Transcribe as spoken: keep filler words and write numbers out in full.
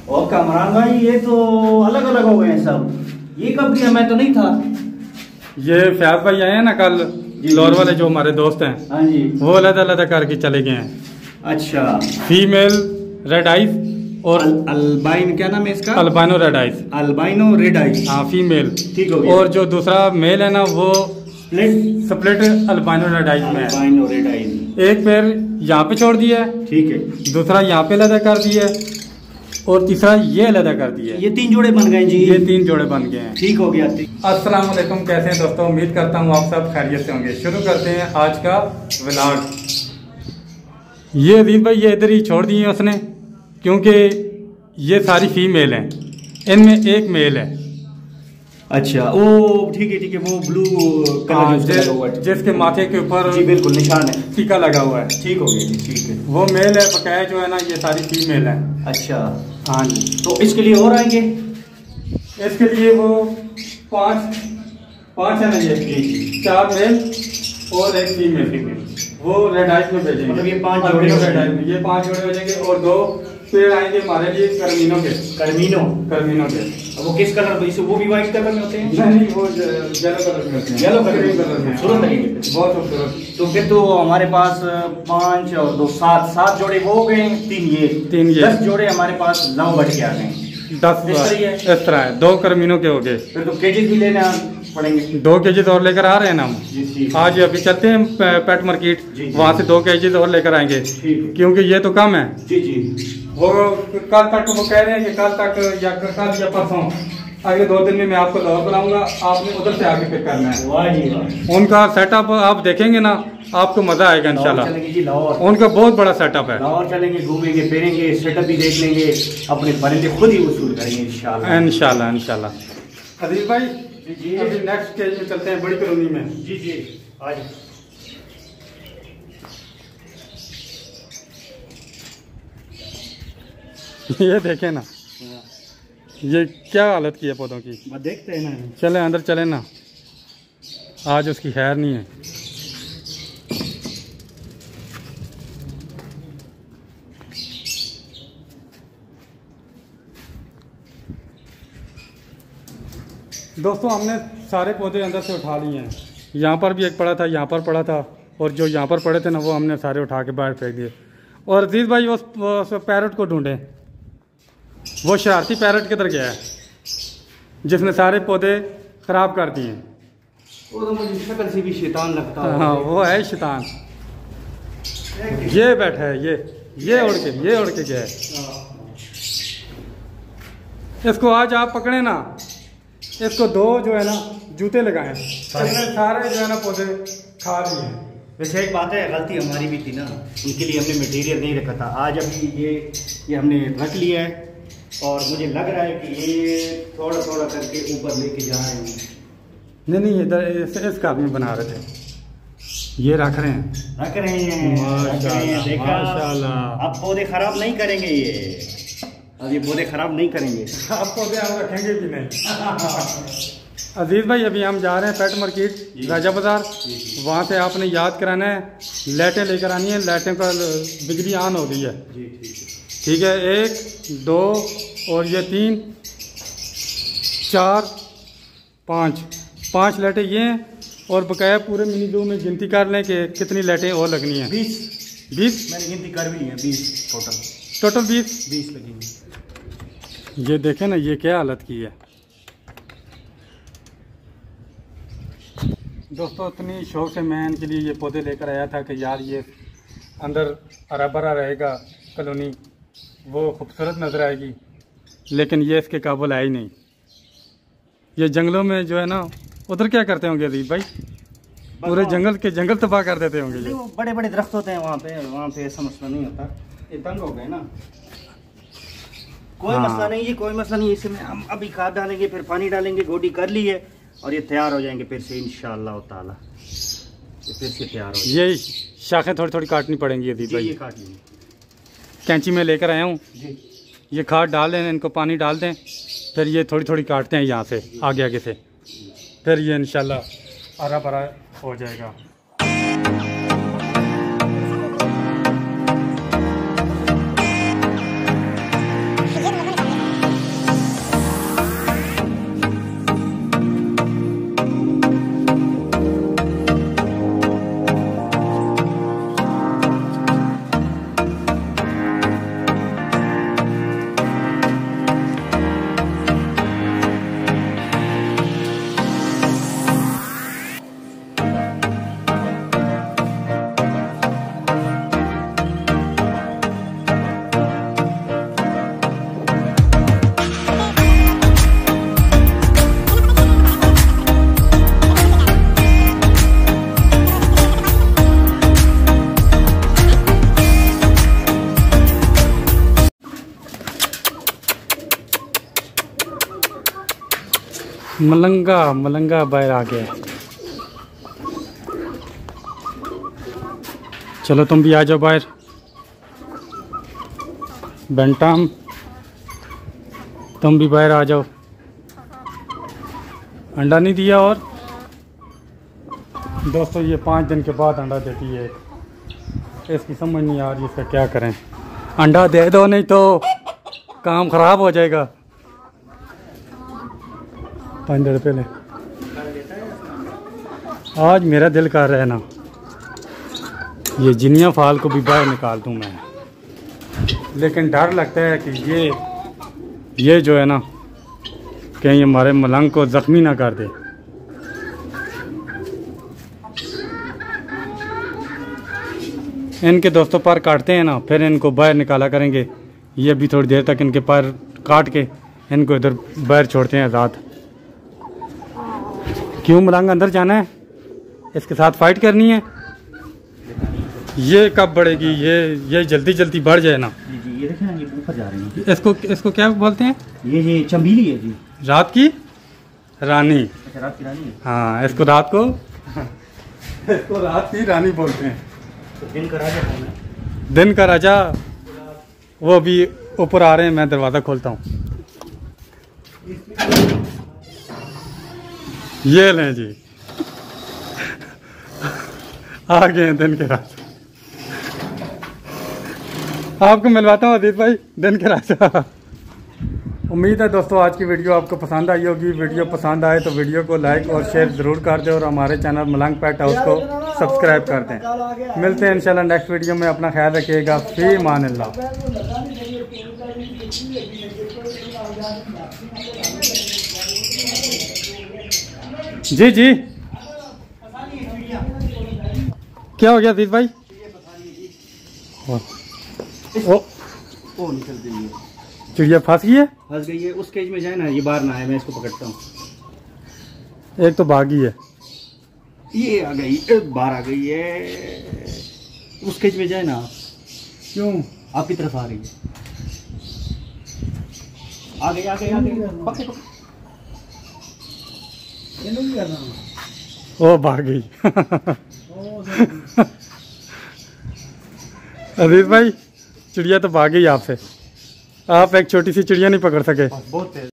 और कामरान भाई ये तो अलग अलग हो गए हैं सब, ये कब किया? मैं तो नहीं था। ये फैब भाई आए हैं ना कल, लोर वाले जो हमारे दोस्त हैं, हाँ जी, वो अलग अलग करके चले गए हैं। अच्छा, फीमेल रेड आइज और अल, अल्बाइन क्या नाम है इसका? Albino red eyes. Albino red eyes, हाँ फीमेल। ठीक हो गया। और जो दूसरा मेल है ना वो split split albino red eyes में है। Albino red eyes. एक पैर यहाँ पे छोड़ दिया है, ठीक है, दूसरा यहाँ पे अलग कर दिया है और तीसरा ये अलग कर दिया है। ये तीन जोड़े बन गए जी, ये तीन जोड़े बन गए हैं। ठीक हो गया। अस्सलाम वालेकुम, कैसे हैं दोस्तों? उम्मीद करता हूँ आप सब खैरियत से होंगे। शुरू करते हैं आज का व्लॉग। ये अजीज भाई ये इधर ही छोड़ दिए हैं उसने, क्योंकि ये सारी फीमेल हैं, इनमें एक मेल है। अच्छा, ओ ठीक है ठीक है, वो ब्लू कलर जिस, जिसके माथे के ऊपर जी बिल्कुल निशान है, टीका लगा हुआ है। ठीक हो गया जी, ठीक है। वो मेल है, बकाया जो है ना ये सारी फीमेल है। अच्छा हाँ जी, तो इसके लिए और आएंगे? इसके लिए वो पांच पांच है ना, ये जी जी, चार मेल और एक फीमेल फीमेल वो रेड आइज में भेजेंगे। मतलब ये पांच जोड़े जोड़े रेड आइज में, ये पांच जोड़े भेजेंगे और दो पेड़ आएंगे हमारे लिए कर्मीनो के। कर्मीनो कर्मीनो के वो किस कलर में? वो भी व्हाइट कलर में होते हैं? नहीं नहीं, वो येलो कलर में होते हैं। येलो कलर ग्रीन कलर में खूबसूरत लगेंगे, बहुत खूबसूरत। तो फिर तो हमारे पास पांच और दो सात सात जोड़े वो हो गए, तीन ये तीन ये दस जोड़े हमारे पास लव बट के आ गए। दस इस तरह है, दो कर्मीनो के हो गए। फिर तो केजेस भी लेना पड़ेंगे। दो केजीज और लेकर आ रहे हैं ना हम जी जी, आज। अभी चलते हैं पेट मार्केट, वहाँ से दो केजीज और लेकर आएंगे, क्योंकि ये तो कम है। जी जी, वो कल तक वो कह रहे हैं कि कल तक या कल या परसों आगे दो दिन में मैं आपको लाहौर बुलाऊंगा, आपने उधर से आके पिक करना है। वाह जी वाह, उनका सेटअप आप देखेंगे ना, आपको मजा आएगा इंशाल्लाह। चलेंगे जी लाहौर, उनका बहुत बड़ा सेटअप है। लाहौर चलेंगे, घूमेंगे फिरेंगे, सेटअप भी देख लेंगे, अपने परिंदे खुद ही वसूल करेंगे इंशाल्लाह इंशाल्लाह इंशाल्लाह। अजीज भाई जी, अभी नेक्स्ट स्टेज में चलते हैं, बड़ी कॉलोनी में। जी जी, आज ये देखें ना, ये क्या हालत की है पौधों की। देखते हैं ना, चले अंदर चले ना, आज उसकी खैर नहीं है। दोस्तों हमने सारे पौधे अंदर से उठा लिए हैं। यहाँ पर भी एक पड़ा था, यहाँ पर पड़ा था, और जो यहाँ पर पड़े थे ना वो हमने सारे उठा के बाहर फेंक दिए। और अजीज भाई उस, उस पैरट को ढूंढे, वो शरारती पैरट किधर गया है जिसने सारे पौधे खराब कर दिए हैं? वो तो मुझे शक्ल से भी शैतान लगता है। हाँ वो है शैतान। ये बैठा है, ये ये उड़ के ये उड़ के गया है। इसको आज आप पकड़े ना, इसको दो जो है ना जूते लगाए, सारे जो है ना पौधे खा लिए हैं। वैसे एक बात है, गलती हमारी भी थी ना, उनके लिए हमने मटेरियल नहीं रखा था। आज अभी ये ये हमने रख लिया है और मुझे लग रहा है कि ये थोड़ा थोड़ा करके ऊपर लेके जा रहे हैं। नहीं नहीं, इधर इस, इस कार में बना रहे थे, ये रख रहे हैं रख रहे हैं माशाल्लाह, देखा, माशाल्लाह। अब पौधे खराब नहीं करेंगे ये, अब ये पौधे खराब नहीं करेंगे। आप पौधे हम रखेंगे भी नहीं। अजीज भाई अभी हम जा रहे हैं पेट मार्केट राजा बाजार, वहाँ से आपने याद कराना है, लाइटें लेकर आनी है। लाइटें का बिजली ऑन हो गई है, ठीक है। एक दो और ये तीन चार पाँच पाँच लाइटें ये हैं, और बकाया पूरे मिनी जू में गिनती कर लें कि कितनी लाइटें और लगनी है। बीस बीस मैंने गिनती कर भी ली है, बीस टोटल टोटल बीस बीस लगेंगे। ये देखें ना, ये क्या हालत की है दोस्तों। इतनी शौक से मैं इनके लिए ये पौधे लेकर आया था कि यार ये अंदर हरा भरा रहेगा, कॉलोनी वो खूबसूरत नज़र आएगी, लेकिन ये इसके काबुल है ही नहीं। ये जंगलों में जो है ना, उधर क्या करते होंगे अजीब भाई, पूरे जंगल के जंगल तबाह कर देते होंगे। ये वो बड़े बड़े दरख्त होते हैं वहाँ पे, वहाँ पे ऐसा मसला नहीं होता। ये तंग हो गए ना, कोई हाँ। मसला नहीं, ये कोई मसला नहीं। इसमें हम अभी खाद डालेंगे, फिर पानी डालेंगे, गोडी कर ली है और ये तैयार हो जाएंगे फिर से इंशाअल्लाह ताला। ये फिर से तैयार हो ये शाखें थोड़ी थोड़ी काटनी पड़ेंगी अजीब भाई। ये काट लेंगे, कैंची में लेकर आया हूँ, जी ये खाद डाल दें, इनको पानी डाल दें, फिर ये थोड़ी थोड़ी काटते हैं यहाँ से आगे आगे से, फिर ये इंशाल्लाह हरा भरा हो जाएगा। मलंगा मलंगा बाहर आ गया। चलो तुम भी आ जाओ बाहर। बेंटाम तुम भी बाहर आ जाओ। अंडा नहीं दिया। और दोस्तों ये पाँच दिन के बाद अंडा देती है। इसकी समझ नहीं आ रही इसका क्या करें। अंडा दे दो नहीं तो काम ख़राब हो जाएगा। पाँच दिन पहले आज मेरा दिल कर रहा है ना ये जिनिया फाल को भी बाहर निकाल दूँ मैं, लेकिन डर लगता है कि ये ये जो है ना कहीं हमारे मलंग को ज़ख्मी ना कर दे। इनके दोस्तों पैर काटते हैं ना, फिर इनको बाहर निकाला करेंगे। ये भी थोड़ी देर तक इनके पैर काट के इनको इधर बाहर छोड़ते हैं आज़ाद। क्यों मलंग अंदर जाना है? इसके साथ फाइट करनी है। ये कब बढ़ेगी? ये ये जल्दी जल्दी बढ़ जाए ना। जी जी ये देखें ना, ये ऊपर जा रही है। इसको इसको क्या बोलते हैं? ये ये चंबीली है जी, रात की रानी। अच्छा रात की रानी है। हाँ इसको रात को इसको रात की रानी बोलते हैं। तो दिन का राजा कौन है? दिन का राजा वो भी ऊपर आ रहे हैं। मैं दरवाज़ा खोलता हूँ। ये लें जी आ गए हैं दिन के राजा। आपको मिलवाता हूँ अजीत भाई दिन के राजा। उम्मीद है दोस्तों आज की वीडियो आपको पसंद आई होगी। वीडियो पसंद आए तो वीडियो को लाइक और शेयर ज़रूर कर दें और हमारे चैनल मलंग पेट हाउस को सब्सक्राइब कर दें। मिलते हैं इंशाल्लाह नेक्स्ट वीडियो में। अपना ख्याल रखिएगा। फी मान अल्लाह। जी जी क्या हो गया अजीत भाई? ओ, ओ, ओ निकल गई है, चिड़िया फंस गई है। फंस गई है। उस केज में जाए ना, ये बाहर ना आए, मैं इसको पकड़ता हूँ। एक तो भागी है। ये आ गई, बाहर आ गई है। उस केज में जाए ना। क्यों? आपकी तरफ आ रही है। आ गई आ गई आ गई। पकड़े पकड़े। ओ भाग गई। अजीत भाई चिड़िया तो भाग गई आपसे। आप एक छोटी सी चिड़िया नहीं पकड़ सके। बहुत तेज।